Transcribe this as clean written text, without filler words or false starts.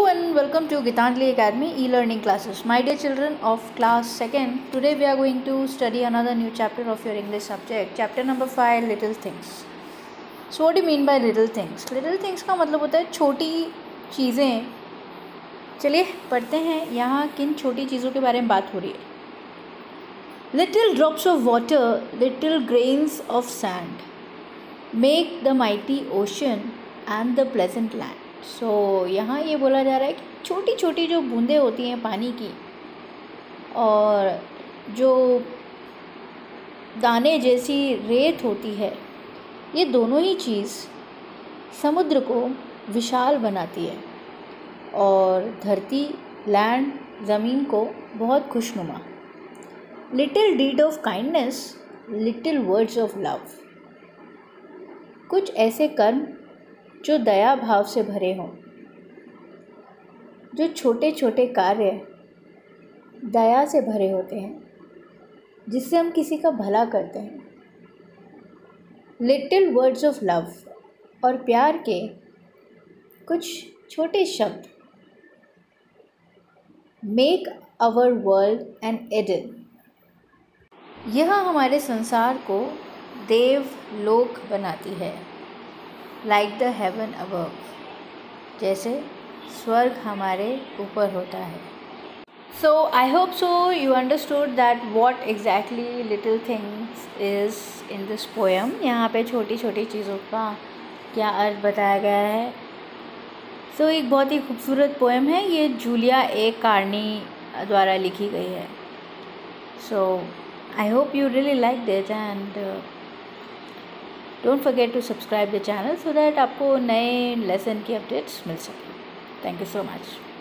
and welcome to Gitanjali Academy e-learning classes. My dear children of class 2nd, today we are going to study another new chapter of your English subject. Chapter number 5, Little Things. So what do you mean by little things? Little things का मतलब होता है छोटी चीज़ें. चलिए पढ़ते हैं यहाँ किन छोटी चीज़ों के बारे में बात हो रही है. Little drops of water, little grains of sand make the mighty ocean and the pleasant land. So यहाँ ये बोला जा रहा है कि छोटी छोटी जो बूंदें होती हैं पानी की और जो दाने जैसी रेत होती है, ये दोनों ही चीज़ समुद्र को विशाल बनाती है और धरती लैंड ज़मीन को बहुत खुशनुमा. Little deed of kindness, little words of love. कुछ ऐसे कर्म जो दया भाव से भरे हों, जो छोटे छोटे कार्य दया से भरे होते हैं, जिससे हम किसी का भला करते हैं. लिटिल वर्ड्स ऑफ लव, और प्यार के कुछ छोटे शब्द. Make our world an Eden. यह हमारे संसार को देव लोक बनाती है. लाइक द हेवन अबव, जैसे स्वर्ग हमारे ऊपर होता है. So I hope so you understood that what exactly little things is in this poem. यहाँ पे छोटी छोटी चीज़ों का क्या अर्थ बताया गया है. सो एक बहुत ही खूबसूरत पोएम है. ये जूलिया ए कार्नी द्वारा लिखी गई है. So I hope you really liked it and don't forget to subscribe the channel so that आपको नए लेसन की अपडेट्स मिल सकें. Thank you so much.